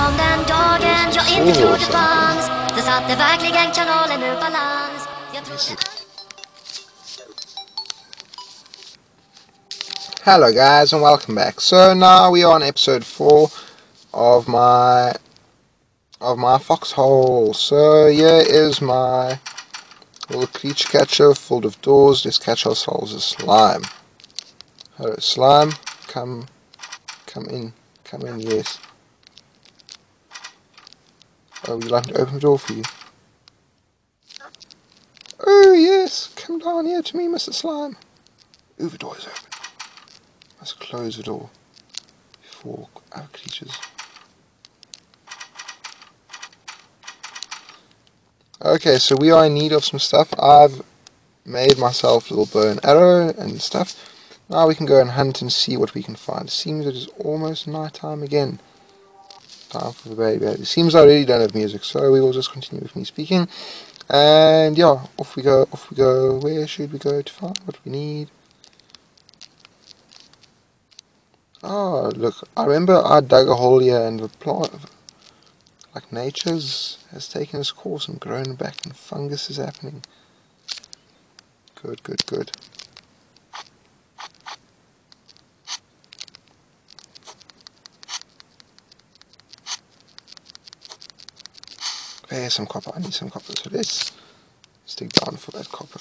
om den dagen jag inte trodde fanns. Det satte verkligen kanalen ur balans. Jag trodde... Hello guys and welcome back. So now we are on episode 4 of my FoxHole. So here is my little creature catcher full of doors. Let's catch ourselves a slime. Hello slime, come in, yes. Oh, would you like me to open the door for you? Oh yes, come down here to me, Mr. Slime. Ooh, the door is open. Let's close the door before our creatures. Okay, so we are in need of some stuff. I've made myself a little bow and arrow and stuff. Now we can go and hunt and see what we can find. It seems it is almost night time again. Time for the baby. It seems I really don't have music, so we will just continue with me speaking. And yeah, off we go. Where should we go to find what we need? Oh, look, I remember I dug a hole here and the plant, like nature's, has taken its course and grown back and fungus is happening. Good. There's some copper, I need some copper, so let's dig down for that copper.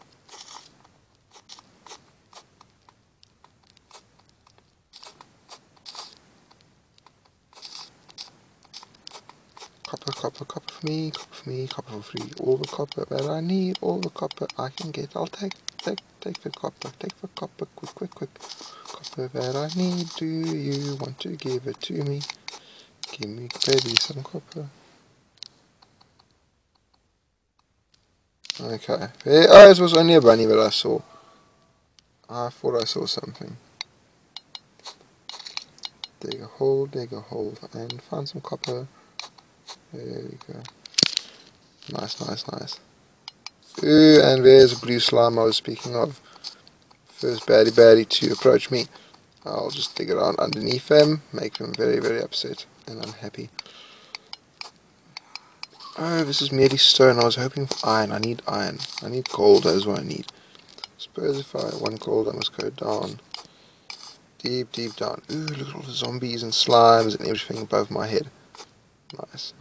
Copper for me, copper for free. All the copper that I need, all the copper I can get. I'll take the copper, quick. Copper that I need, do you want to give it to me? Give me, baby, some copper. Okay. Oh, it was only a bunny that I saw. I thought I saw something. Dig a hole, and find some copper. There we go. Nice. Ooh, and there's a blue slime I was speaking of. First baddie to approach me. I'll just dig around underneath them, make them very upset and unhappy. Oh, this is merely stone. I was hoping for iron. I need iron. I need gold, that is what I need. Suppose if I want gold I must go down. Deep down. Ooh, look at all the zombies and slimes and everything above my head. Nice.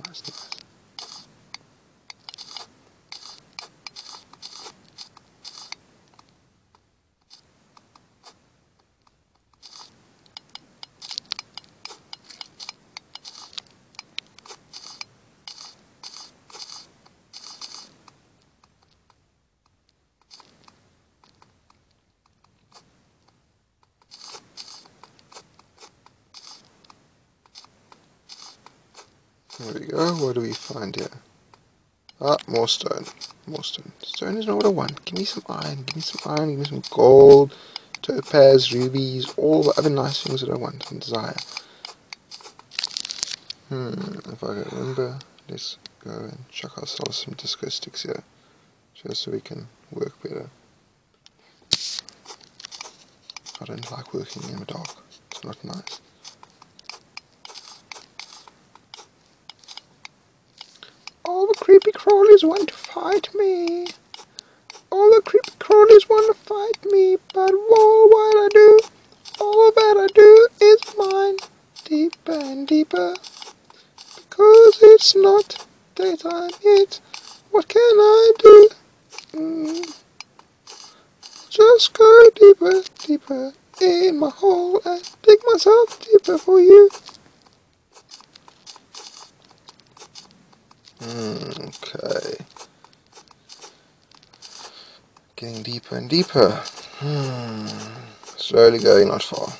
There we go. What do we find here? Ah, more stone. Stone is not what I want. Give me some iron. Give me some gold, topaz, rubies, all the other nice things that I want and desire. If I can remember, let's go and chuck ourselves some disco sticks here, just so we can work better. I don't like working in the dark. It's not nice. All the creepy crawlies want to fight me. But all that I do is mine, deeper and deeper. Because it's not daytime yet, what can I do? Just go deeper in my hole and dig myself deeper for you. Okay. Getting deeper and deeper. Slowly going, not far.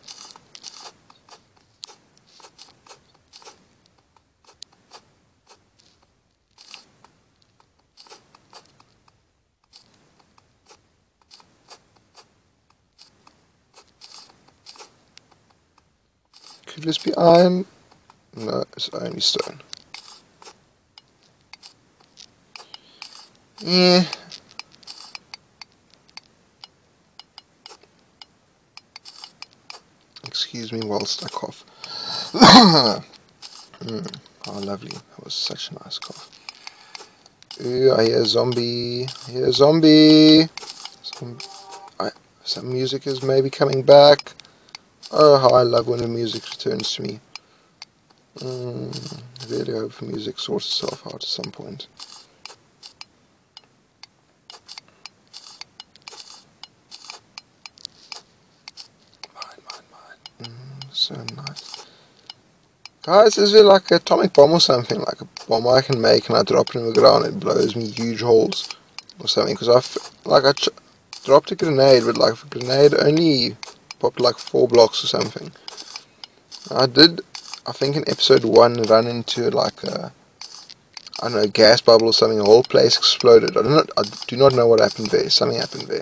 Could this be iron? No, it's only stone. Yeah. Excuse me whilst I cough. Oh, lovely. That was such a nice cough. Ooh, I hear a zombie. I hear a zombie. Some music is maybe coming back. Oh, how I love when the music returns to me. I really hope the music sorts itself out at some point. Mine. So nice. Guys, is there like an atomic bomb or something? Like a bomb I can make and I drop it in the ground and it blows me huge holes or something? Because I dropped a grenade, but like the grenade only popped like 4 blocks or something. I did, I think in episode 1, run into like a, I don't know, gas bubble or something. The whole place exploded. I do not know what happened there. Something happened there.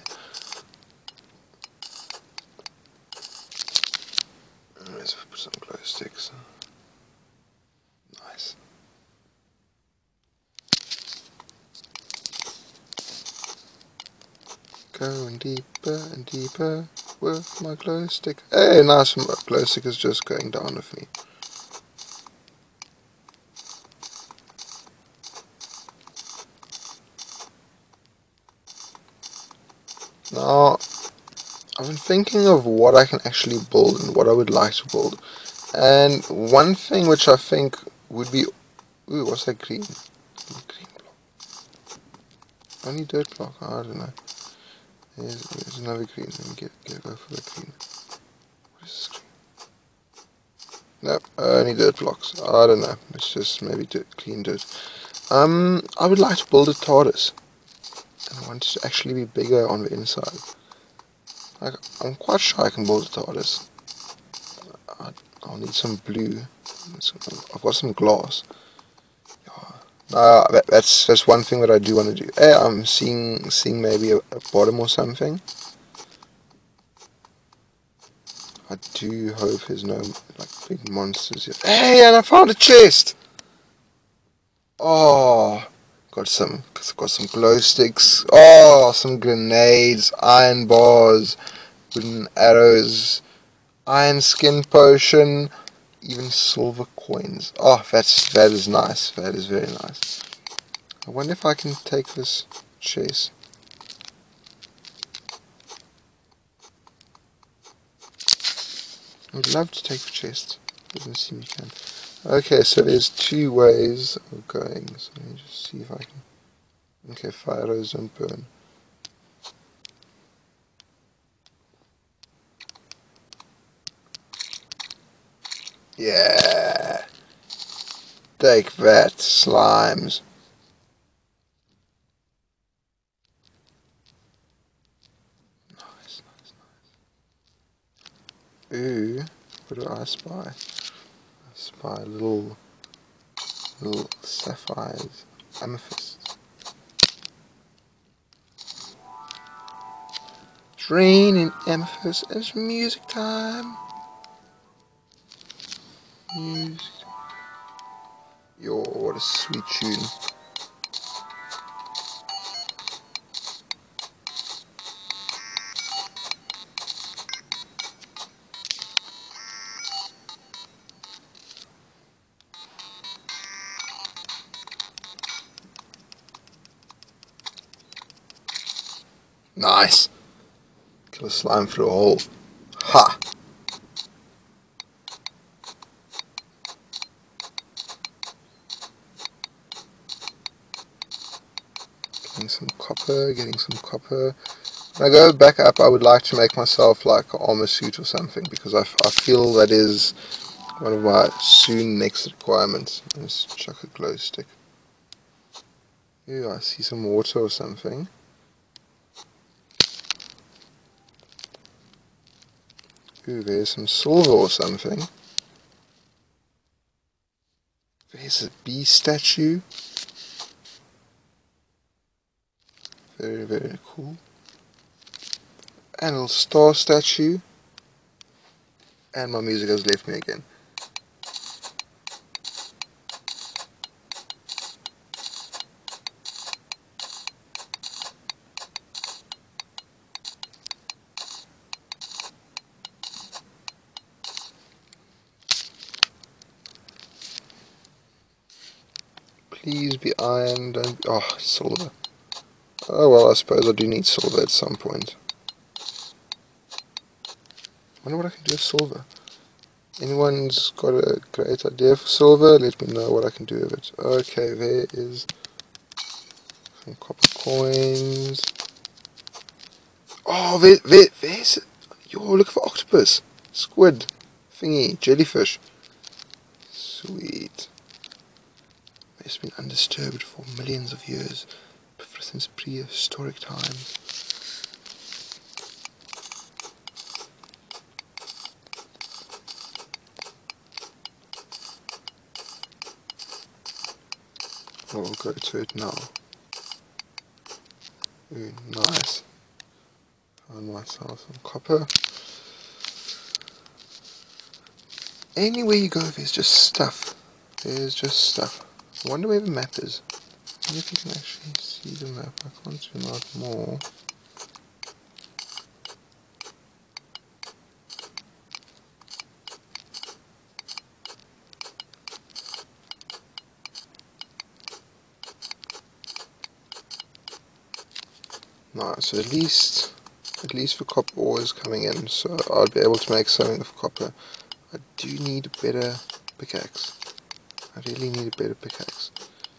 Let's put some glow sticks. Nice. Going deeper and deeper with my glow stick. Hey, nice. My glow stick is just going down with me. Now, I've been thinking of what I can actually build and what I would like to build. And one thing which I think would be... Ooh, what's that green? Green block. Only dirt block? I don't know. There's another green. Let me go for the green. What is this green? Nope, only dirt blocks. I don't know. It's just maybe clean dirt. I would like to build a TARDIS. And I want it to actually be bigger on the inside. Like, I'm quite sure I can build a TARDIS. I'll need some blue. I've got some glass. That's one thing that I do want to do. Hey, I'm seeing maybe a bottom or something. I do hope there's no like big monsters here. Hey, and I found a chest. Oh, got some glow sticks. Oh, some grenades, iron bars, wooden arrows, iron skin potion, even silver coins. Oh, that is nice. That is very nice. I wonder if I can take this chest. I would love to take the chest. Doesn't seem you can. Okay, so there's 2 ways of going. So let me just see if I can. Okay, fire arrows don't burn. Yeah. Take that, slimes. Nice. Ooh, what do I spy? I spy little sapphires, amethyst. It's raining amethyst. It's music time. Music. Yo, what a sweet tune. Nice. Kill a slime through a hole. Ha! Getting some copper. When I go back up, I would like to make myself like an armor suit or something, because I feel that is one of my soon next requirements. Let's chuck a glow stick. Ooh, I see some water or something. Ooh, there's some silver or something. There's a bee statue. Very, very cool. And a little star statue. And my music has left me again. Please be iron, don't be... Oh, silver. Oh well, I suppose I do need silver at some point. I wonder what I can do with silver. Anyone's got a great idea for silver? Let me know what I can do with it. Okay, there is some copper coins. Oh, there's... Yo, look for octopus. Squid. Thingy. Jellyfish. Sweet. It's been undisturbed for millions of years, since prehistoric times. I'll go to it now. Ooh, nice. Found myself some copper. Anywhere you go, there's just stuff. There's just stuff. I wonder where the map is. I wonder if you can actually see the map. I can't zoom out more. Nice, so at least the copper ore is coming in, so I'll be able to make something with copper. I do need a better pickaxe. I really need a better pickaxe.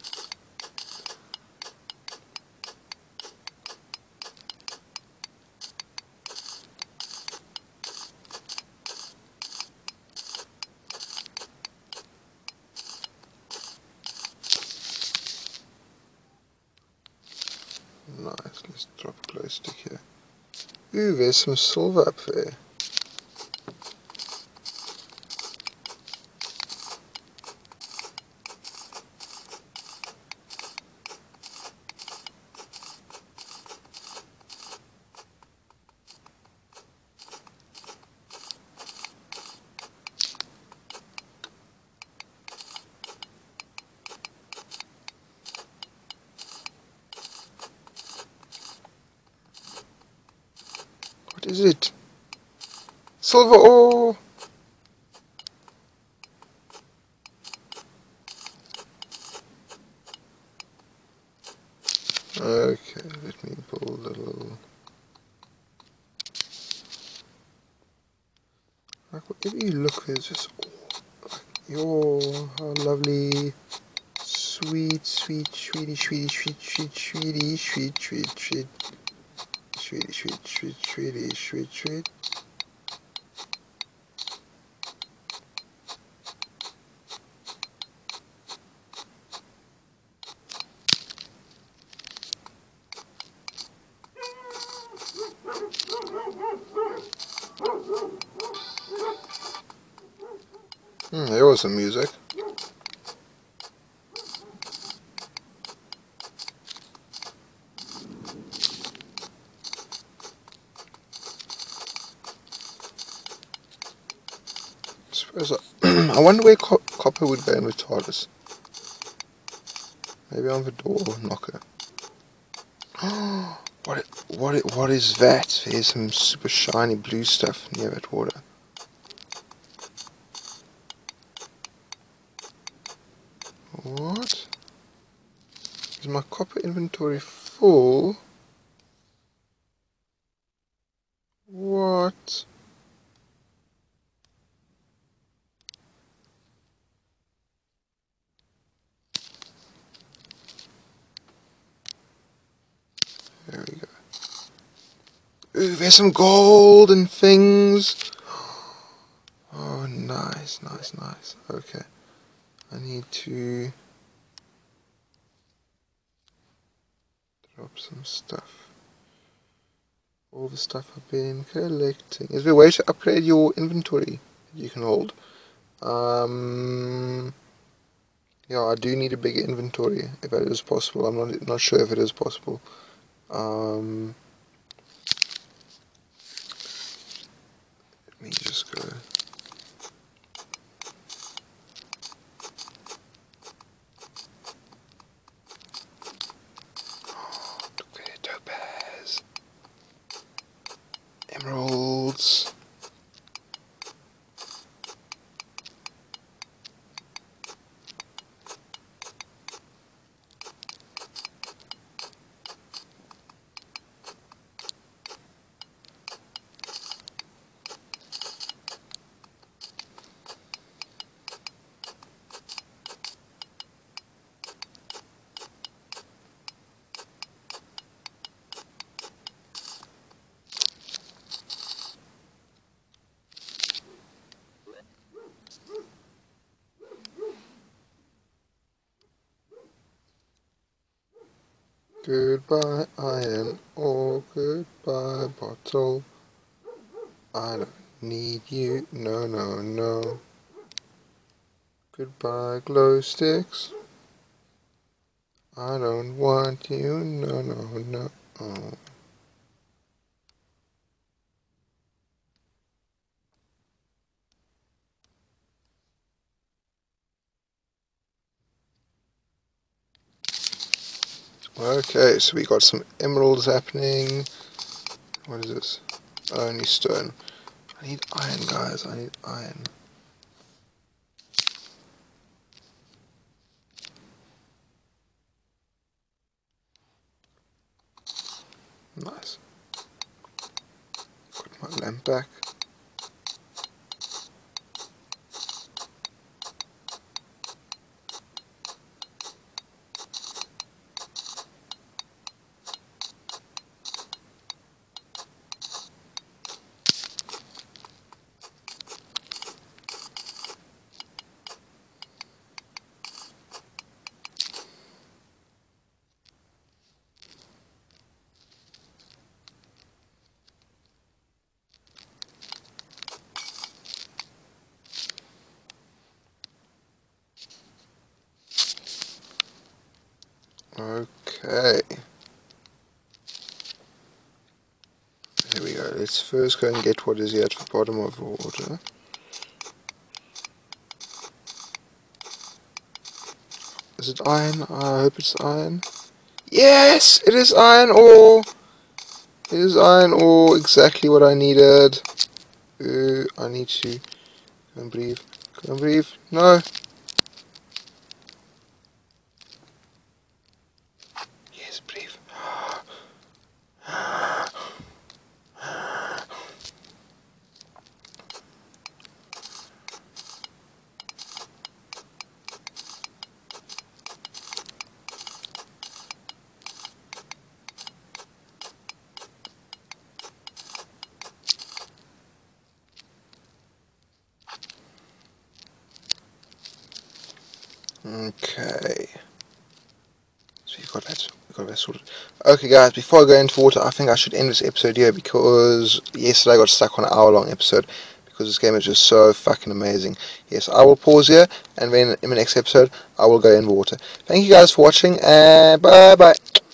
Nice, let's drop a glow stick here. Ooh, there's some silver up there. What is it? Silver ore! Okay, let me build a little... Like wherever you look, there's just ore. Like, yo, how lovely. Sweet, sweet, sweetie, sweetie, sweet, sweet, sweetie, sweet, sweet, sweet. Sweetie, sweet, sweet, sweetie, sweet, sweet. There was some music. I wonder where copper would go in with TARDIS. Maybe on the door knocker. What is that? There's some super shiny blue stuff near that water. What? Is my copper inventory full? What? There we go. Ooh, there's some golden things. Oh, nice, nice, nice. Okay. I need to drop some stuff. All the stuff I've been collecting. Is there a way to upgrade your inventory that you can hold? Yeah, I do need a bigger inventory if that is possible. I'm not sure if it is possible. Let me just go. Look at topaz, emeralds. Goodbye iron ore, goodbye bottle. I don't need you, no, no, no. Goodbye glow sticks. I don't want you, no, no, no. Oh. Okay, so we got some emeralds happening. What is this? Only stone. I need iron, guys. I need iron. Nice. Got my lamp back. Okay. There we go. Let's first go and get what is here at the bottom of the water. Is it iron? I hope it's iron. Yes! It is iron ore! It is iron ore. Exactly what I needed. I need to go and breathe. Go and breathe. No! Yes, breathe. Okay. So we've got that sorted. Okay guys, before I go into water, I think I should end this episode here because yesterday I got stuck on an hour-long episode because this game is just so fucking amazing. Yes, I will pause here and then in the next episode I will go in water. Thank you guys for watching and bye bye.